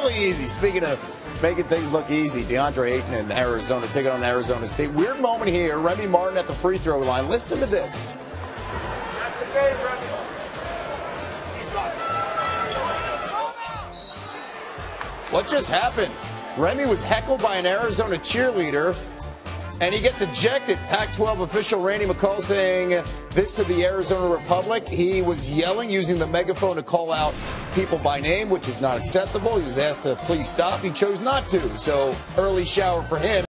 really easy. Speaking of making things look easy, DeAndre Ayton in Arizona taking on Arizona State. Weird moment here. Remy Martin at the free throw line. Listen to this. What just happened? Remy was heckled by an Arizona cheerleader, and he gets ejected. Pac-12 official Randy McCall saying this to the Arizona Republic. He was yelling, using the megaphone to call out people by name, which is not acceptable. He was asked to please stop. He chose not to. So early shower for him.